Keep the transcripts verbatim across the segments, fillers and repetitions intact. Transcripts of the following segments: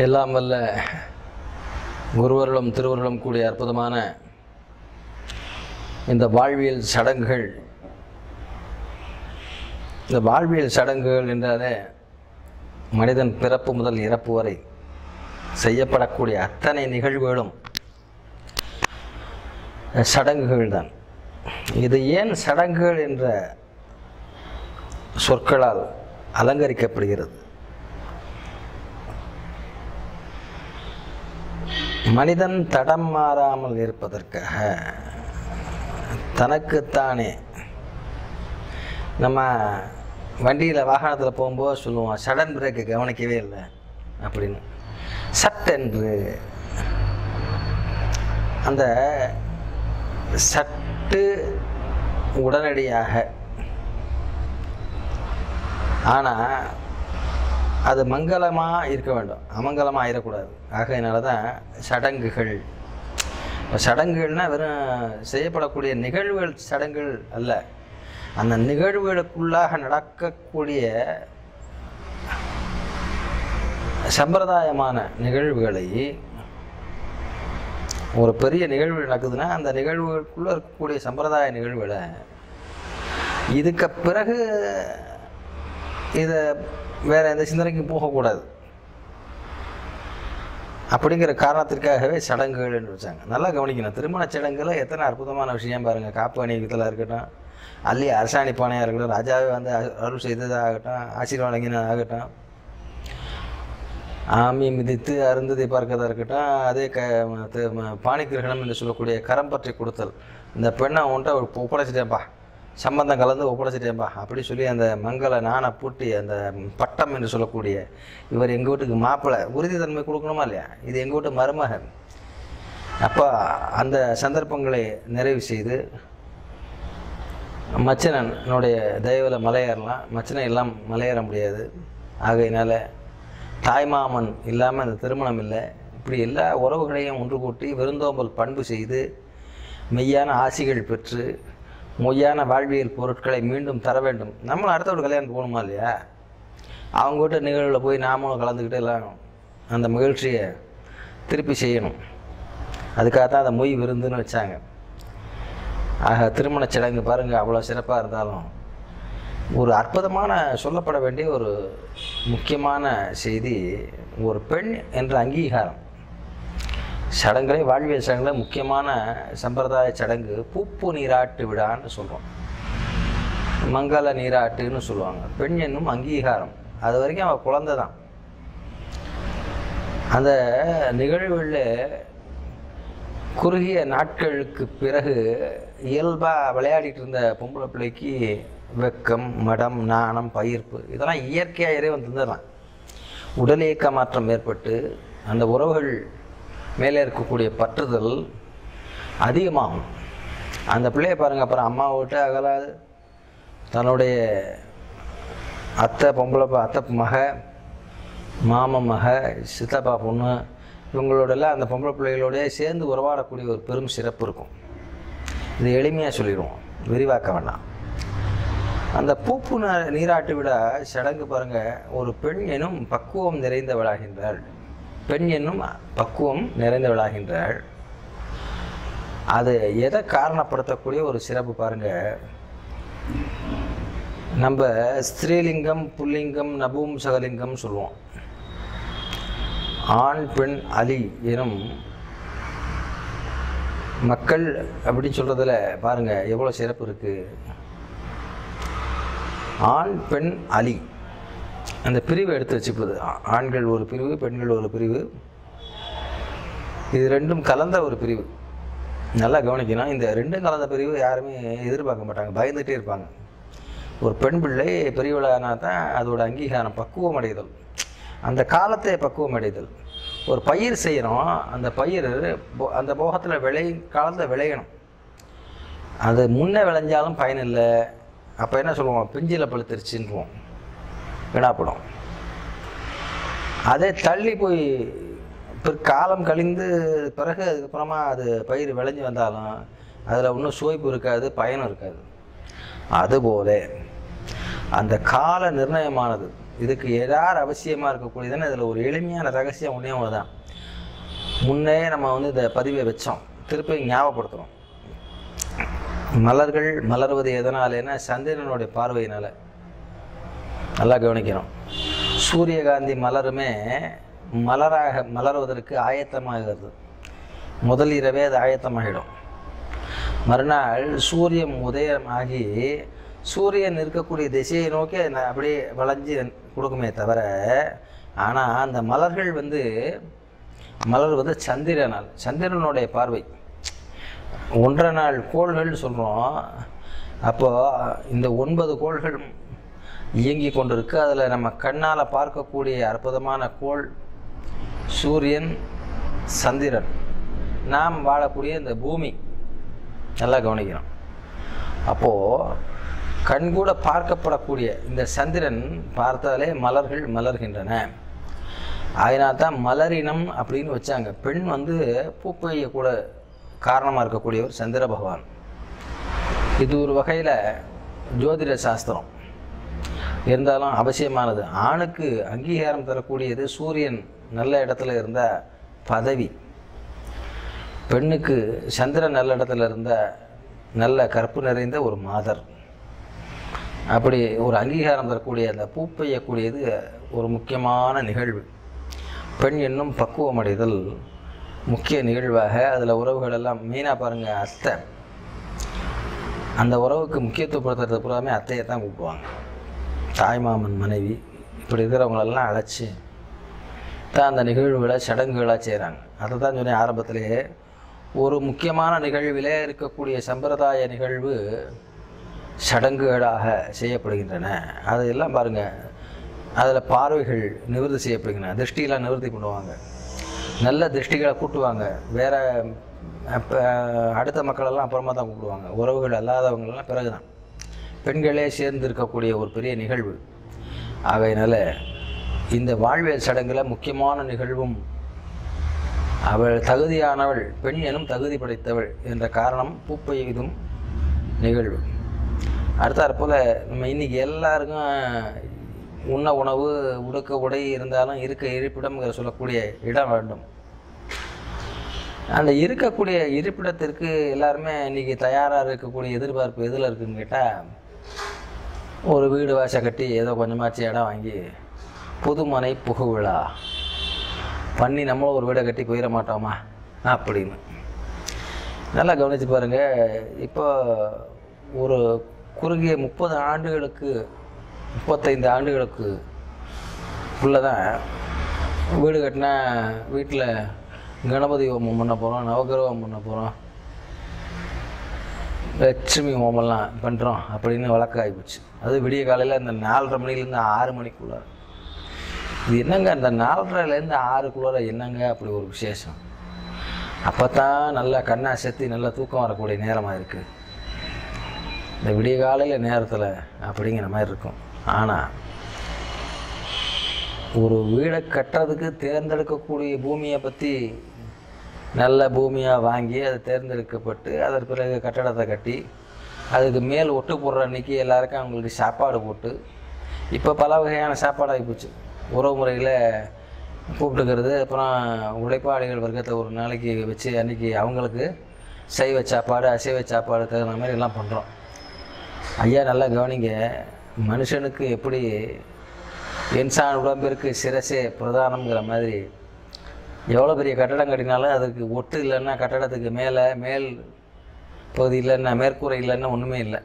எல்லாம் வல்ல குருவர்களும் திருவர்களும் கூடிய அற்புதமான இந்த வாழ்வியல் சடங்குகள் இந்த வாழ்வியல் சடங்குகள் என்றாலே மனிதன் பிறப்பு முதல் இறப்பு வரை செய்யப்படக்கூடிய அத்தனை நிகழ்வுகளும் சடங்குகள் தான். இது ஏன் சடங்குகள் என்ற சொற்களால் அலங்கரிக்கப்படுகிறது? மனிதன் தடம் மாறாமல் இருப்பதற்காக தனக்குத்தானே நம்ம வண்டியில் வாகனத்தில் போகும்போது சொல்லுவோம், சடன் பிரேக்கு கவனிக்கவே இல்லை அப்படின்னு. சட்டென்று அந்த சட்டு உடனடியாக, ஆனால் அது மங்களமாக இருக்க வேண்டும், அமங்கலமாக ஆயிடக்கூடாது. ஆகையினால தான் சடங்குகள். சடங்குகள்னால் வெறும் செய்யப்படக்கூடிய நிகழ்வுகள் சடங்குகள் அல்ல, அந்த நிகழ்வுகளுக்குள்ளாக நடக்கக்கூடிய சம்பிரதாயமான நிகழ்வுகளை, ஒரு பெரிய நிகழ்வு நடக்குதுன்னா அந்த நிகழ்வுகளுக்குள்ளே இருக்கக்கூடிய சம்பிரதாய நிகழ்வுகளை இதுக்கு பிறகு இதை வேறு எந்த சிந்தனைக்கும் போகக்கூடாது அப்படிங்கிற காரணத்திற்காகவே சடங்குகள் என்று வச்சாங்க. நல்லா கவனிக்கணும். திருமண சடங்குல எத்தனை அற்புதமான விஷயம் பாருங்கள். காப்பு அணிவிக்கத்தில் இருக்கட்டும், அல்லி அரசாணி பானையாக இருக்கட்டும், ராஜாவே வந்து அருள் செய்ததாகட்டும், ஆசீர்வாதம் ஆகட்டும், ஆமி மிதித்து அருந்ததை பார்க்கறதா இருக்கட்டும், அதே க பாணி கிரகணம் என்று சொல்லக்கூடிய கரம் பற்றி கொடுத்தல். இந்த பெண்ணை உன்ட்ட ஒப்படைச்சிட்டேன்ப்பா, சம்பந்தம் கலந்து ஒப்படைச்சிட்டேன்பா அப்படி சொல்லி அந்த மங்கள நாணை பூட்டி அந்த பட்டம் என்று சொல்லக்கூடிய, இவர் எங்கள் வீட்டுக்கு மாப்பிள்ளை, உறுதித்தன்மை கொடுக்கணுமா இல்லையா, இது எங்கள் வீட்டு மருமகன். அப்போ அந்த சந்தர்ப்பங்களை நிறைவு செய்து மச்சனனுடைய தயவில் மலையேறலாம். மச்சனன் எல்லாம் மலையேற முடியாது. ஆகையினால தாய்மாமன் இல்லாமல் அந்த திருமணம் இல்லை. இப்படி எல்லா உறவுகளையும் ஒன்று கூட்டி விருந்தோம்பல் பண்பு செய்து மெய்யான ஆசிகள் பெற்று மொய்யான வாழ்வியல் பொருட்களை மீண்டும் தர வேண்டும். நம்மளும் அடுத்த ஒரு கல்யாணம் போகணுமா இல்லையா? அவங்ககிட்ட நிகழ்வில் போய் நாமளும் கலந்துக்கிட்டு எல்லாம் அந்த மகிழ்ச்சியை திருப்பி செய்யணும். அதுக்காக தான் அதை மொய் விருந்துன்னு வச்சாங்க. ஆக திருமண சடங்கு பாருங்கள், அவ்வளோ சிறப்பாக இருந்தாலும் ஒரு அற்புதமான சொல்லப்பட வேண்டிய ஒரு முக்கியமான செய்தி, ஒரு பெண் என்ற அங்கீகாரம். சடங்குகளை வாழ்வியல் சடங்குல முக்கியமான சம்பிரதாய சடங்கு பூப்பு நீராட்டு விழான்னு சொல்கிறோம், மங்கள நீராட்டுன்னு சொல்லுவாங்க. பெண் என்னும் அங்கீகாரம். அது வரைக்கும் அவள் குழந்தை தான். அந்த நிகழ்வுகளில் குறுகிய நாட்களுக்கு பிறகு இயல்பாக விளையாடிட்டு இருந்த பொம்பளை பிள்ளைக்கு வெக்கம், மடம், நாணம், பயிர்ப்பு இதெல்லாம் இயற்கையாக இறைவன் தந்துடலாம். உடல் இயக்க மாற்றம் ஏற்பட்டு அந்த உறவுகள் மேலே இருக்கக்கூடிய பற்றுதல் அதிகமாகும். அந்த பிள்ளையை பாருங்கள், அப்புறம் அம்மா விட்டு அகலாது. தன்னுடைய அத்தை பொம்பளை அத்தை மக, மாமன் மக, சித்தப்பா பொண்ணு இவங்களோடலாம் அந்த பொம்பளை பிள்ளைகளோடய சேர்ந்து உறவாடக்கூடிய ஒரு பெரும் சிறப்பு இருக்கும். இது எளிமையாக சொல்லிடுவோம், விரிவாக்க வேண்டாம். அந்த பூப்பு நீராட்டு விழா சடங்கு பாருங்கள், ஒரு பெண் எனும் பக்குவம் நிறைந்தவளாகின்றாள். பெண் என்னும் பக்குவம் நிறைந்தவளாகின்றாள். அது எதை காரணப்படுத்தக்கூடிய ஒரு சிறப்பு பாருங்கள். நம்ம ஸ்திரீலிங்கம், புல்லிங்கம், நபும்சகலிங்கம் சொல்லுவோம். ஆண் பெண் அலி எனும் மக்கள் அப்படின்னு சொல்கிறதுல பாருங்கள் எவ்வளோ சிறப்பு இருக்குது. ஆண் பெண் அலி அந்த பிரிவை எடுத்து வச்சுப்படுது. ஆண்கள் ஒரு பிரிவு, பெண்கள் ஒரு பிரிவு, இது ரெண்டும் கலந்த ஒரு பிரிவு. நல்லா கவனிக்கணும். இந்த ரெண்டும் கலந்த பிரிவு யாருமே எதிர்பார்க்க மாட்டாங்க, பயந்துகிட்டே இருப்பாங்க. ஒரு பெண் பிள்ளை பெரியவளானா தான் அதோட அங்கீகாரம், பக்குவம் அடைதல், அந்த காலத்தை பக்குவம் அடைதல். ஒரு பயிர் செய்யணும், அந்த பயிர் அந்த போகத்தில் விளை காலத்தில் விளையணும். அது முன்னே விளைஞ்சாலும் பயனில்லை. அப்போ என்ன சொல்லுவோம், பிஞ்சில் பழுத்துருச்சுன்னுவோம், வினாப்படும். அதே தள்ளி போய் பிற்காலம் கழிந்து பிறகு அதுக்கப்புறமா அது பயிர் விளைஞ்சி வந்தாலும் அதில் ஒன்றும் சுவைப்பு இருக்காது, பயனும் இருக்காது. அதுபோல அந்த கால நிர்ணயமானது இதுக்கு ஏதாவது அவசியமாக இருக்கக்கூடியதுன்னு இதில் ஒரு எளிமையான ரகசியம் ஒன்றே ஒன்று தான். முன்னே நம்ம வந்து இந்த பதிவை வச்சோம், திருப்பி ஞாபகப்படுத்துகிறோம். மலர்கள் மலர்வது எதனாலேன்னா சந்திரனுடைய பார்வையினால். நல்லா கவனிக்கணும். சூரியகாந்தி மலருமே மலராக மலர்வதற்கு ஆயத்தமாகிறது. முதல் இரவே அது ஆயத்தமாகிடும். மறுநாள் சூரியன் உதயமாகி சூரியன் இருக்கக்கூடிய திசையை நோக்கி அப்படியே வளைஞ்சு கொடுக்குமே தவிர, ஆனால் அந்த மலர்கள் வந்து மலர்வது சந்திரனால், சந்திரனுடைய பார்வை. ஒன்றரை நாள் கோள்கள் சொல்கிறோம். அப்போது இந்த ஒன்பது கோள்கள் இயங்கி கொண்டிருக்கு. அதில் நம்ம கண்ணால் பார்க்கக்கூடிய அற்புதமான கோள் சூரியன், சந்திரன், நாம் வாழக்கூடிய இந்த பூமி. நல்லா கவனிக்கணும். அப்போது கண்கூட பார்க்கப்படக்கூடிய இந்த சந்திரன் பார்த்தாலே மலர்கள் மலர்கின்றன. அதனால் தான் மலரினம் அப்படின்னு வச்சாங்க. பெண் வந்து பூப்பைய கூட காரணமாக இருக்கக்கூடியவர் சந்திர பகவான். இது ஒரு வகையில் ஜோதிட சாஸ்திரம் இருந்தாலும் அவசியமானது. ஆணுக்கு அங்கீகாரம் தரக்கூடியது சூரியன் நல்ல இடத்துல இருந்த பதவி, பெண்ணுக்கு சந்திரன் நல்ல இடத்துல இருந்த நல்ல கற்பு நிறைந்த ஒரு மாதர். அப்படி ஒரு அங்கீகாரம் தரக்கூடிய அந்த பூப்பெய்யக்கூடியது ஒரு முக்கியமான நிகழ்வு. பெண் என்னும் பக்குவம் அடைதல் முக்கிய நிகழ்வாக அதில் உறவுகள் எல்லாம் மெயினாக பாருங்கள். அத்தை, அந்த உறவுக்கு முக்கியத்துவப்படுத்துறது பூராமே அத்தையை தான் கூப்பிடுவாங்க. தாய்மாமன் மனைவி இப்படி இருக்கிறவங்களெல்லாம் அழைச்சி தான் அந்த நிகழ்வுகளை சடங்குகளாக செய்கிறாங்க. அதை தான் சொன்னேன் ஆரம்பத்திலேயே. ஒரு முக்கியமான நிகழ்விலே இருக்கக்கூடிய சம்பிரதாய நிகழ்வு சடங்குகளாக செய்யப்படுகின்றன. அதையெல்லாம் பாருங்கள். அதில் பார்வைகள் நிவர்த்தி செய்யப்படுகின்றன, திருஷ்டியெல்லாம் நிவர்த்தி பண்ணுவாங்க, நல்ல திருஷ்டிகளை கூட்டுவாங்க. வேறு அடுத்த மக்களெல்லாம் அப்புறமா தான் கூப்பிடுவாங்க. உறவுகள் அல்லாதவங்களெல்லாம் பிறகு தான். பெண்களே சேர்ந்து இருக்கக்கூடிய ஒரு பெரிய நிகழ்வு. ஆகையினால இந்த வாழ்வியல் சடங்கில் முக்கியமான நிகழ்வும் அவள் தகுதியானவள், பெண் எனும் தகுதி படைத்தவள் என்ற காரணம் பூப்பெய்தும் நிகழ்வு. அடுத்தாற் போல் நம்ம இன்றைக்கி எல்லாருக்கும் உண்ண உணவு, உடுக்க உடை இருந்தாலும் இருக்க இருப்பிடம்ங்கிற சொல்லக்கூடிய இடம் வேண்டும். அந்த இருக்கக்கூடிய இருப்பிடத்திற்கு எல்லாருமே இன்றைக்கி தயாராக இருக்கக்கூடிய எதிர்பார்ப்பு எதில் இருக்குதுன்னு கேட்டால், ஒரு வீடு வாசை கட்டி ஏதோ கொஞ்சமாச்சு இடம் வாங்கி புதுமனை புகு விழா பண்ணி நம்மளும் ஒரு வீடை கட்டி போயிட மாட்டோமா அப்படின்னு. நல்லா கவனித்து பாருங்கள். இப்போ ஒரு குறுகிய முப்பது ஆண்டுகளுக்கு முப்பத்தைந்து ஆண்டுகளுக்கு உள்ளே தான் வீடு கட்டினா வீட்டில் கணபதி ஹோமம் பண்ண போகிறோம், நவகிரகம் பண்ண போகிறோம், லட்சுமி ஹோமெல்லாம் பண்ணுறோம் அப்படின்னு வழக்கு ஆகிப்போச்சு. அது விடிய காலையில் இந்த நாலரை மணிலேருந்து ஆறு மணிக்குள்ளே. இது என்னங்க இந்த நாலரைலேருந்து ஆறுக்குள்ளே என்னங்க அப்படி ஒரு விசேஷம்? அப்போ தான் நல்லா கண்ணா செத்தி நல்லா தூக்கம் வரக்கூடிய நேரமாக இருக்குது இந்த விடிய காலையில் நேரத்தில் அப்படிங்கிற மாதிரி இருக்கும். ஆனால் ஒரு வீடை கட்டுறதுக்கு தேர்ந்தெடுக்கக்கூடிய பூமியை பற்றி நல்ல பூமியாக வாங்கி அது தேர்ந்தெடுக்கப்பட்டு அதற்கு பிறகு கட்டடத்தை கட்டி அதுக்கு மேல் ஒட்டு போடுற அன்றைக்கி எல்லாருக்கும் அவங்களுக்கு சாப்பாடு போட்டு, இப்போ பல வகையான சாப்பாடு ஆகிப்போச்சு. உறவு முறையில் கூப்பிட்டுக்கிறது, அப்புறம் உழைப்பாளிகள் வர்க்கத்தை ஒரு நாளைக்கு வச்சு அன்றைக்கி அவங்களுக்கு சைவ சாப்பாடு அசைவ சாப்பாடு தகுந்த மாதிரி எல்லாம் பண்ணுறோம். ஐயா நல்லா கவனிங்க. மனுஷனுக்கு எப்படி இன்சான் உடம்பிற்கு சிரசே பிரதானம்ங்கிற மாதிரி எவ்வளோ பெரிய கட்டடம் கட்டினாலும் அதுக்கு ஒட்டு இல்லைன்னா, கட்டடத்துக்கு மேலே மேல் பகுதி இல்லைன்னா, மேற்கூரை இல்லைன்னா ஒன்றுமே இல்லை.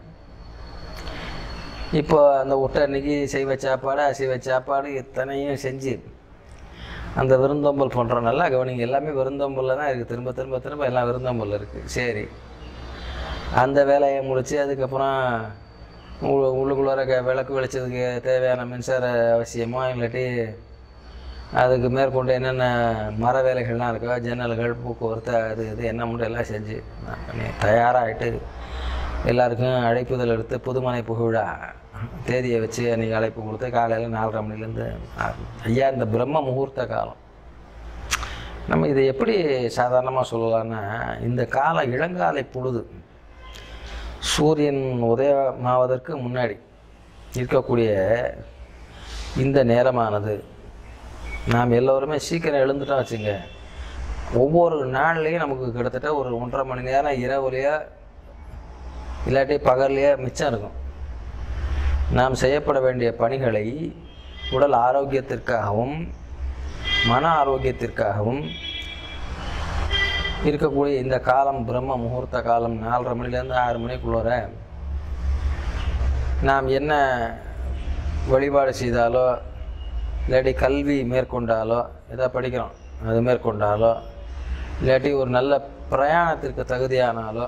இப்போ அந்த ஒட்டை அன்றைக்கி சைவ சாப்பாடு அசைவ சாப்பாடு இத்தனையும் செஞ்சு அந்த விருந்தோம்பல் பண்ணுறோம். நல்லா கவனிங்க. எல்லாமே விருந்தோம்பலில் தான் இருக்குது. திரும்ப திரும்ப திரும்ப எல்லாம் விருந்தோம்பல் இருக்குது. சரி, அந்த வேலையை முடித்து அதுக்கப்புறம் உள்ளுக்குள்ளார க விளக்கு வெளிச்சதுக்கு தேவையான மின்சார அவசியமோ, இல்லாட்டி அதுக்கு மேற்கொண்டு என்னென்ன மர வேலைகள்லாம் இருக்கோ, ஜன்னல்கள், போக்குவரத்து, அது இது என்ன மட்டும் எல்லாம் செஞ்சு தயாராகிட்டு எல்லாருக்கும் அழைப்புதல் எடுத்து புதுமனை புகழா தேதியை வச்சு அன்றைக்கி அழைப்பு கொடுத்து காலையில் நாலரை மணிலேருந்து ஐயா இந்த பிரம்ம முகூர்த்த காலம். நம்ம இதை எப்படி சாதாரணமாக சொல்லலான்னா, இந்த கால இளங்காலை பொழுது சூரியன் உதயமாவதற்கு முன்னாடி இருக்கக்கூடிய இந்த நேரமானது நாம் எல்லோருமே சீக்கிரம் எழுந்துட்டோம் வச்சுங்க, ஒவ்வொரு நாள்லேயும் நமக்கு கிட்டத்தட்ட ஒரு ஒன்றரை மணி நேரம் இரவுலையோ இல்லாட்டி பகல்லையோ மிச்சம் இருக்கும். நாம் செய்யப்பட வேண்டிய பணிகளை உடல் ஆரோக்கியத்திற்காகவும் மன ஆரோக்கியத்திற்காகவும் இருக்கக்கூடிய இந்த காலம் பிரம்ம முகூர்த்த காலம் நாலரை மணிலேருந்து ஆறு மணிக்குள்ளே நாம் என்ன வழிபாடு செய்தாலோ இல்லாட்டி கல்வி மேற்கொண்டாலோ எதாவது படிக்கிறோம் அது மேற்கொண்டாலோ இல்லாட்டி ஒரு நல்ல பிரயாணத்திற்கு தகுதியானாலோ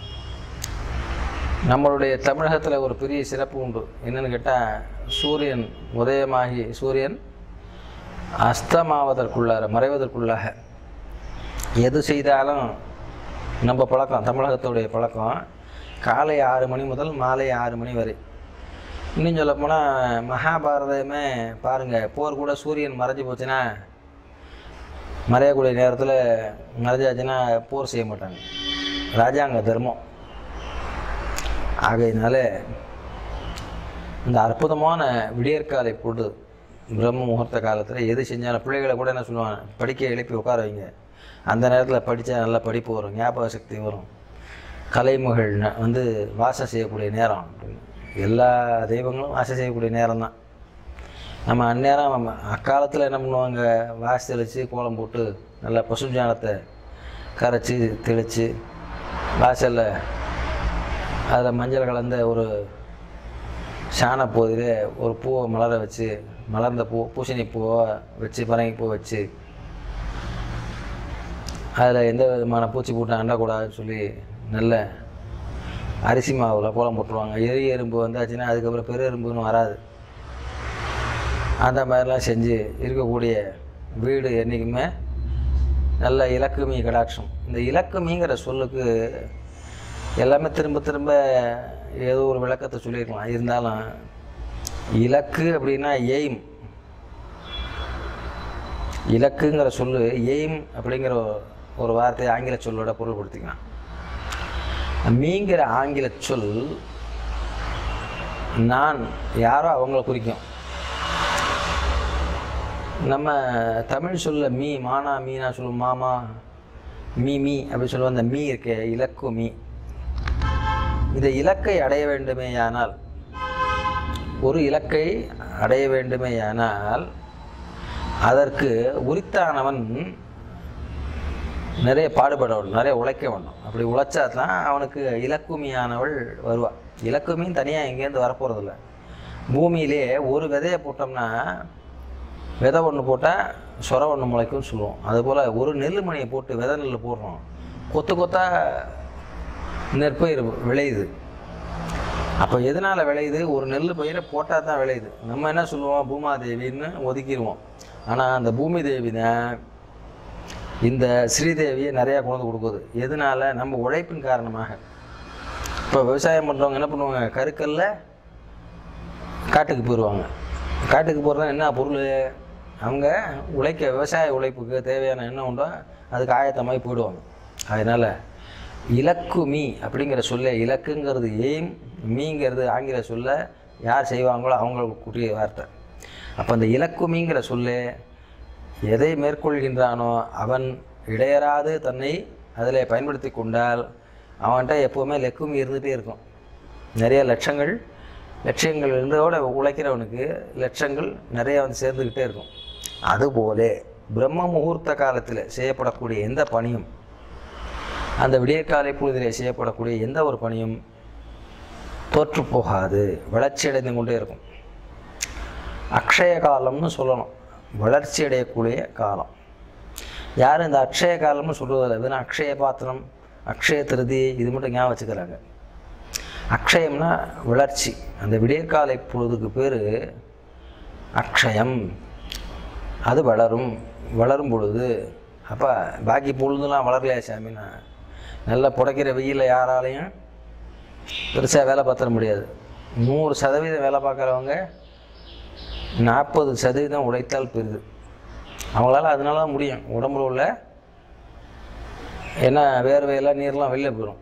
நம்மளுடைய தமிழகத்தில் ஒரு பெரிய சிறப்பு உண்டு. என்னென்னு கேட்டால், சூரியன் உதயமாகி சூரியன் அஸ்தமாவதற்குள்ளார மறைவதற்குள்ளாக எது செய்தாலும் நம்ம பழக்கம், தமிழகத்துடைய பழக்கம் காலை ஆறு மணி முதல் மாலை ஆறு மணி வரை. இன்னும் சொல்லப்போனால் மகாபாரதமே பாருங்கள், போர் கூட சூரியன் மறைஞ்சி போச்சுன்னா மறையக்கூடிய நேரத்தில் மறைஞ்சாச்சுன்னா போர் செய்ய மாட்டாங்க, ராஜாங்க தர்மம். ஆகையினால இந்த அற்புதமான விடியற்காலை பொழுது பிரம்ம முகூர்த்த காலத்தில் எது செஞ்சாலும் பிள்ளைகளை கூட என்ன சொல்லுவாங்க, படிக்க எழுப்பி உட்கார வைங்க, அந்த நேரத்தில் படித்தா நல்லா படிப்பு வரும், ஞாபக சக்தி வரும், கலைமகள் வந்து வாசம் செய்யக்கூடிய நேரம். எல்லா தெய்வங்களும் வாசம் செய்யக்கூடிய நேரம் தான். நம்ம அந்நேரம் அக்காலத்தில் என்ன பண்ணுவாங்க, வாசி தெளித்து கோலம் போட்டு நல்லா பசுஞ்சாணத்தை கரைச்சி தெளித்து வாசலில் அதில் மஞ்சள் கலந்த ஒரு சாணப்போதில் ஒரு பூவை மலர வச்சு, மலர்ந்த பூ பூசணி பூவை வச்சு பரங்கி பூ வச்சு அதில் எந்த விதமான பூச்சி பூட்டை அண்டக்கூடாதுன்னு சொல்லி நல்ல அரிசி மாவில் கோலம் போட்டுருவாங்க. எரி எறும்பு வந்தாச்சுன்னா அதுக்கப்புறம் பெரு எறும்புன்னு வராது. அந்த மாதிரிலாம் செஞ்சு இருக்கக்கூடிய வீடு என்றைக்குமே நல்ல இலக்குமி கடாட்சம். இந்த இலக்குமிங்கிற சொல்லுக்கு எல்லாமே திரும்ப திரும்ப ஏதோ ஒரு விளக்கத்தை சொல்லியிருக்கலாம். இருந்தாலும் இலக்கு அப்படின்னா எய்ம், இலக்குங்கிற சொல்லு எய்ம் அப்படிங்கிற ஒரு வார்த்தையை ஆங்கில சொல்லோட பொருள்படுத்திக்கலாம். மீங்கிற ஆங்கில சொல் நான் யாரோ அவங்கள குறிக்கும். நம்ம தமிழ் சொல்ல மீ மானா மீனா சொல்லுவோம், மாமா மீ மீ அப்படி சொல்லுவோம். அந்த மீ இருக்க இலக்கு மீ. இந்த இலக்கை அடைய வேண்டுமேயானால், ஒரு இலக்கை அடைய வேண்டுமேயானால் அதற்கு உரித்தானவன் நிறைய பாடுபட வேண்டும், நிறைய உழைக்க வேண்டும். அப்படி உழைச்சா தான் அவனுக்கு இலக்குமியானவள் வருவாள். இலக்குமின்னு தனியாக எங்கேருந்து வரப்போகிறதில்ல. பூமியிலே ஒரு விதையை போட்டோம்னா விதை ஒன்று போட்டால் சொர ஒன்று முளைக்கும்னு சொல்லுவோம். அதுபோல் ஒரு நெல் மணியை போட்டு விதை நெல் போடுறோம், கொத்து கொத்தா நெற்பயிர் விளையுது. அப்போ எதனால் விளையுது? ஒரு நெல் பயிரை போட்டால் தான் விளையுது. நம்ம என்ன சொல்லுவோம், பூமாதேவின்னு ஒதுக்கிடுவோம். ஆனால் அந்த பூமி தேவி தான் இந்த ஸ்ரீதேவியை நிறையா கொண்டு கொடுக்குது. எதனால்? நம்ம உழைப்பின் காரணமாக. இப்போ விவசாயம் பண்ணுறவங்க என்ன பண்ணுவாங்க, கருக்கல்ல காட்டுக்கு போயிடுவாங்க. காட்டுக்கு போகிறதா என்ன பொருள், அவங்க உழைக்க விவசாய உழைப்புக்கு தேவையான என்ன உண்டோ அதுக்கு ஆயத்தமாகி போயிடுவாங்க. அதனால் இலக்கு மீ அப்படிங்கிற சொல்ல, இலக்குங்கிறது எய்ம், மீங்கிறது ஆங்கில சொல்ல யார் செய்வாங்களோ அவங்களுக்கு கூடிய வார்த்தை. அப்போ அந்த இலக்கு மீங்கிற சொல்ல எதை மேற்கொள்கின்றானோ அவன் இடையறாது தன்னை அதில் பயன்படுத்தி கொண்டால் அவன்கிட்ட எப்போவுமே லெக்குமி இருந்துகிட்டே இருக்கும். நிறைய லட்சங்கள் லட்சியங்கள் இருந்ததோட உழைக்கிறவனுக்கு லட்சங்கள் நிறைய வந்து சேர்ந்துக்கிட்டே இருக்கும். அதுபோல பிரம்ம முகூர்த்த காலத்தில் செய்யப்படக்கூடிய எந்த பணியும், அந்த விடியற்காலை பொழுதிலே செய்யப்படக்கூடிய எந்த ஒரு பணியும் தோற்று போகாது, வளர்ச்சி அடைந்து கொண்டே இருக்கும். அக்ஷய காலம்னு சொல்லணும், வளர்ச்சி அடையக்கூடிய காலம். யாரும் இந்த அக்ஷய காலம்னு சொல்கிறதில்ல, வெறும் அக்ஷய பாத்திரம், அக்ஷய திருதி இது மட்டும் ஞாபகம் வச்சுக்கிறாங்க. அக்ஷயம்னா வளர்ச்சி. அந்த விடியற்காலை பொழுதுக்கு பேர் அக்ஷயம். அது வளரும், வளரும் பொழுது. அப்போ பாக்கி பொழுதுலாம் வளரலையா சாமின்னா, நல்லா புடைக்கிற வெயிலில் யாராலையும் பெருசாக வேலை பார்த்துட முடியாது. நூறு சதவீதம் வேலை பார்க்குறவங்க நாற்பது சதவீதம் உழைத்தால் பெரிது. அவங்களால அதனால தான் முடியும். உடம்புல உள்ள ஏன்னா வேர்வையெல்லாம் நீர்லாம் வெளில போயிடும்,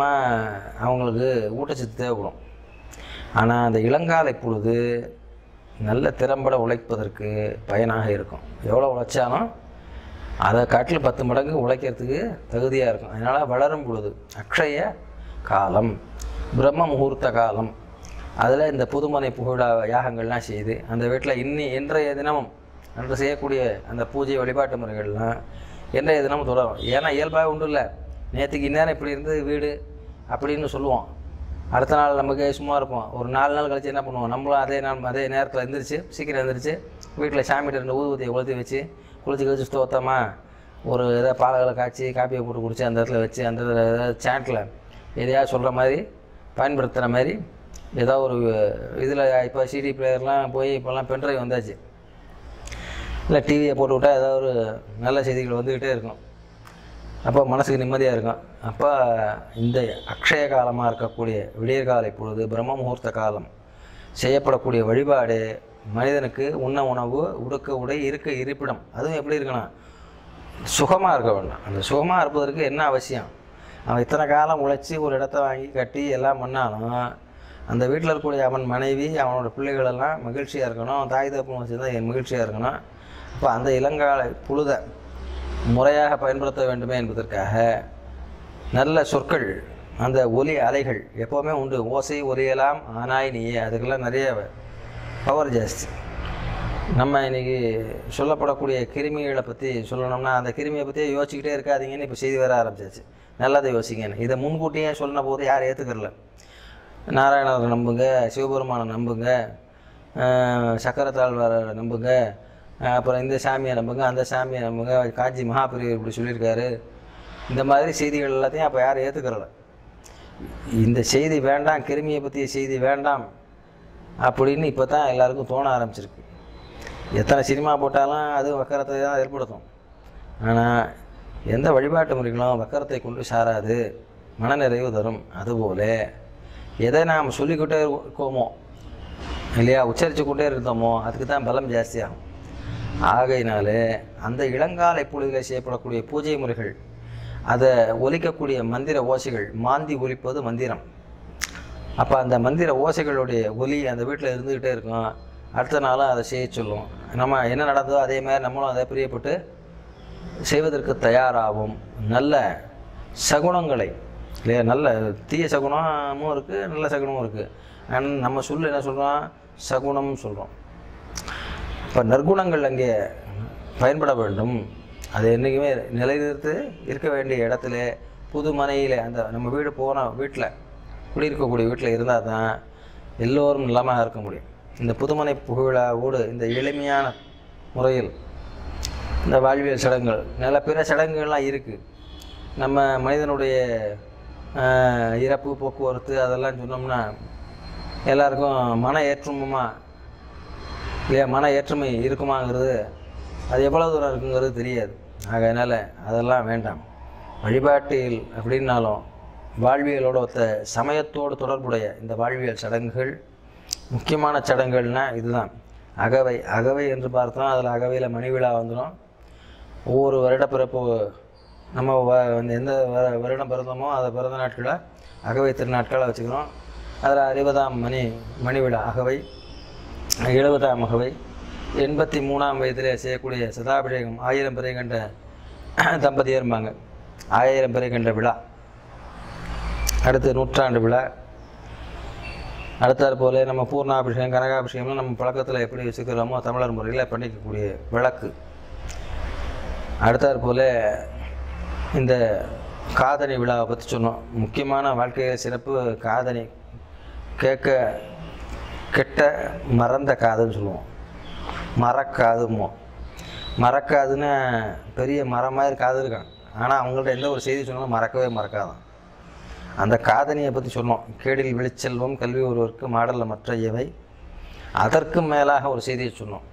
அதிகமாக அவங்களுக்கு ஊட்டச்சத்து தேவைப்படும். ஆனால் அந்த இளங்காலை பொழுது நல்ல திறம்பட உழைப்பதற்கு பயனாக இருக்கும். எவ்வளோ உழைச்சாலும் அதை காட்டில் பத்து மடங்கு உழைக்கிறதுக்கு தகுதியாக இருக்கும். அதனால் வளரும் பொழுது அக்ஷய காலம், பிரம்ம முகூர்த்த காலம், அதில் இந்த புதுமனை புகழா யாகங்கள்லாம் செய்து அந்த வீட்டில் இன்னி இன்றைய தினமும் அன்று செய்யக்கூடிய அந்த பூஜை வழிபாட்டு முறைகள்லாம் இன்றைய தினமும் தொடரும். ஏன்னா இயல்பாக உண்டு இல்லை, நேற்றுக்கு இந்நேரம் இப்படி இருந்து வீடு அப்படின்னு சொல்லுவோம். அடுத்த நாள் நமக்கு சும்மா இருப்போம். ஒரு நாலு நாள் கழிச்சு என்ன பண்ணுவோம், நம்மளும் அதே நாள் அதே நேரத்தில் எழுந்திரிச்சு சீக்கிரம் எழுந்திரிச்சு வீட்டில் சாமிகிட்ட ரெண்டு ஊதுபத்தியை கொளுத்தி வச்சு குளிச்சு கழிச்சு சுத்தமாக ஒரு எதாவது பாலகளை காய்ச்சி காப்பியை போட்டு குடிச்சு அந்த இடத்துல வச்சு அந்த ஏதாவது சேட்டில் எதையாவது சொல்கிற மாதிரி பயன்படுத்துகிற மாதிரி ஏதோ ஒரு இதில் இப்போ சிடி பிளேயர்லாம் போய் இப்போல்லாம் பென்ட்ரைவ் வந்தாச்சு, இல்லை டிவியை போட்டு விட்டால் ஏதாவது ஒரு நல்ல செய்திகள் வந்துக்கிட்டே இருக்கும். அப்போ மனசுக்கு நிம்மதியாக இருக்கும். அப்போ இந்த அக்ஷய காலமாக இருக்கக்கூடிய விடியற்காலை பொழுது பிரம்ம முகூர்த்த காலம் செய்யப்படக்கூடிய வழிபாடு மனிதனுக்கு உண்ண உணவு, உடுக்க உடை, இருக்க இருப்பிடம், அதுவும் எப்படி இருக்கணும், சுகமாக இருக்க வேண்டாம். அந்த சுகமாக இருப்பதற்கு என்ன அவசியம், அவன் இத்தனை காலம் உழைச்சி ஒரு இடத்த வாங்கி கட்டி எல்லாம் பண்ணாலும் அந்த வீட்டில் இருக்கக்கூடிய அவன் மனைவி அவனோட பிள்ளைகளெல்லாம் மகிழ்ச்சியாக இருக்கணும், தாய் தகப்பன் வச்சு தான் என் மகிழ்ச்சியாக இருக்கணும். அப்போ அந்த இளங்கால பொழுதை முறையாக பயன்படுத்த வேண்டுமே என்பதற்காக நல்ல சொற்கள், அந்த ஒலி அலைகள் எப்போவுமே உண்டு. ஓசை ஒலியெல்லாம் ஆனாய் நீயே, அதுக்கெல்லாம் நிறைய பவர் ஜாஸ்தி. நம்ம இன்றைக்கி சொல்லப்படக்கூடிய கிருமிகளை பற்றி சொல்லணும்னா அந்த கிருமியை பற்றியே யோசிச்சுக்கிட்டே இருக்காதீங்கன்னு இப்போ செய்தி வர ஆரம்பிச்சாச்சு. நல்லதை யோசிங்கன்னு. இதை முன்கூட்டியே சொன்ன போது யாரும் ஏற்றுக்கறல. நாராயணரை நம்புங்க, சிவபெருமானை நம்புங்க, சக்கரத்தாழ்வாரை நம்புங்க, அப்புறம் இந்த சாமியை நம்புங்க, அந்த சாமியை நம்புங்க, காஞ்சி மகாபெரியவர் இப்படி சொல்லியிருக்காரு, இந்த மாதிரி செய்திகள் எல்லாத்தையும் அப்போ யாரும் ஏற்றுக்கறல. இந்த செய்தி வேண்டாம், கிருமியை பற்றிய செய்தி வேண்டாம் அப்படின்னு இப்போ தான் எல்லாருக்கும் தோண ஆரம்பிச்சிருக்கு. எத்தனை சினிமா போட்டாலும் அது வக்கரத்தை தான் ஏற்படுத்தும். ஆனால் எந்த வழிபாட்டு முறைகளும் வக்கரத்தை கொண்டு சாராது, மனநிறைவு தரும். அதுபோல் எதை நாம் சொல்லிக்கிட்டே இருக்கோமோ இல்லையா, உச்சரித்து கொண்டே இருந்தோமோ அதுக்கு தான் பலம் ஜாஸ்தியாகும். ஆகையினாலே அந்த இளங்காலை பொழுதில் செய்யப்படக்கூடிய பூஜை முறைகள், அதை ஒலிக்கக்கூடிய மந்திர ஓசைகள், மாந்தி ஒலிப்பது மந்திரம். அப்போ அந்த மந்திர ஓசைகளுடைய ஒலி அந்த வீட்டில் இருந்துக்கிட்டே இருக்கும். அடுத்த நாளும் அதை செய்ய சொல்லும். நம்ம என்ன நடந்ததோ அதே மாதிரி நம்மளும் அதை பிரியப்பட்டு செய்வதற்கு தயாராகும். நல்ல சகுனங்களை இல்லையா, நல்ல தீய சகுனமும் இருக்குது, நல்ல சகுனமும் இருக்குது. ஆனால் நம்ம சொல்ல என்ன சொல்கிறோம், சகுனம் சொல்கிறோம். இப்போ நற்குணங்கள் அங்கே பயன்பட வேண்டும். அது என்றைக்குமே நிலைநிறுத்து இருக்க வேண்டிய இடத்துல, புது மனையில், அந்த நம்ம வீடு போன வீட்டில், குடியிருக்கக்கூடிய வீட்டில் இருந்தால் தான் எல்லோரும் நலமாக இருக்க முடியும். இந்த புதுமனை புகழாவோடு இந்த எளிமையான முறையில் இந்த வாழ்வியல் சடங்குகள், நல்ல பிற சடங்குகள்லாம் இருக்குது. நம்ம மனிதனுடைய இறப்பு, போக்குவரத்து அதெல்லாம் சொன்னோம்னா எல்லாருக்கும் மன ஏற்றுமமா இல்லையா, மன ஏற்றுமை இருக்குமாங்கிறது அது எவ்வளோ தூரம் இருக்குங்கிறது தெரியாது. அதனால் அதெல்லாம் வேண்டாம். வழிபாட்டில் அப்படின்னாலும் வாழ்வியலோட ஒத்த சமயத்தோடு தொடர்புடைய இந்த வாழ்வியல் சடங்குகள், முக்கியமான சடங்குகள்னால் இதுதான். அகவை அகவை என்று பார்த்தோம், அதில் அகவையில் மணி விழா வந்துடும். ஒவ்வொரு வருட பிறப்பு நம்ம வ எந்த வ வருடம் பிறந்தோமோ அதை பிறந்த நாட்களை அகவை திருநாட்களை வச்சுக்கிறோம். அதில் அறுபதாம் மணி மணி விழா அகவை, எழுபதாம் அகவை, எண்பத்தி மூணாம் வயதில் செய்யக்கூடிய சதாபிஷேகம், ஆயிரம் பிறை கண்ட தம்பதியர்பாங்க, ஆயிரம் பிறை கண்ட விழா. அடுத்து நூற்றாண்டு விழா. அடுத்தாற் போல் நம்ம பூர்ணாபிஷேகம், கனகாபிஷேகம்லாம் நம்ம பழக்கத்தில் எப்படி வச்சுக்கிறோமோ தமிழர் முறையில் பண்ணிக்கக்கூடிய விளக்கு. அடுத்தாற் போல் இந்த காதணி விழாவை பற்றி சொன்னோம். முக்கியமான வாழ்க்கையில் சிறப்பு காதணி. கேட்க கெட்ட மறந்த காதுன்னு சொல்லுவோம், மறக்காதுமோ. மறக்காதுன்னு பெரிய மரம் மாதிரி காது இருக்கான், ஆனால் அவங்கள்ட்ட எந்த ஒரு செய்தி சொன்னாலும் மறக்கவே மறக்காதான். அந்த காதணியை பற்றி சொன்னோம். கேடில் வெளிச்செல்வம் கல்வி ஒருவருக்கு மாடலில் மற்ற இவை, அதற்கு மேலாக ஒரு செய்தியை சொன்னோம்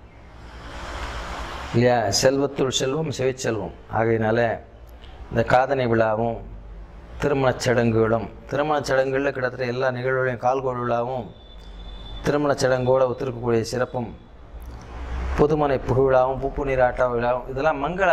இல்லையா, செல்வத்துள் செல்வம் செவிச்செல்வம். ஆகையினால இந்த காதணி விழாவும் திருமணச் சடங்குகளும், திருமணச் சடங்குகளில் கிட்டத்தட்ட எல்லா நிகழ்வுகளையும் கால்கோள் விழாவும் திருமணச் சடங்கோடு ஒத்திருக்கக்கூடிய சிறப்பும், புதுமனை புகுவிழாவும் பூப்பு நீராட்ட விழாவும், இதெல்லாம் மங்கள,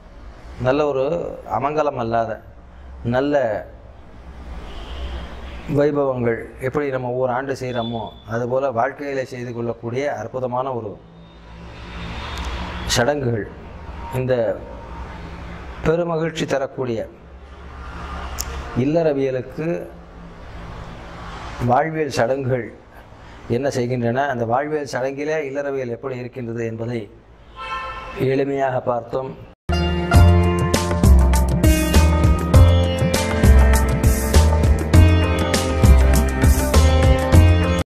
நல்ல ஒரு அமங்கலம் அல்லாத நல்ல வைபவங்கள் எப்படி நம்ம ஒவ்வொரு ஆண்டு செய்கிறோமோ அதுபோல் வாழ்க்கையில் செய்து கொள்ளக்கூடிய அற்புதமான ஒரு சடங்குகள், இந்த பெருமகிழ்ச்சி தரக்கூடிய இல்லறவியலுக்கு வாழ்வியல் சடங்குகள் என்ன செய்கின்றன, அந்த வாழ்வியல் சடங்கிலே இல்லறவியல் எப்படி இருக்கின்றது என்பதை எளிமையாக பார்த்தோம்.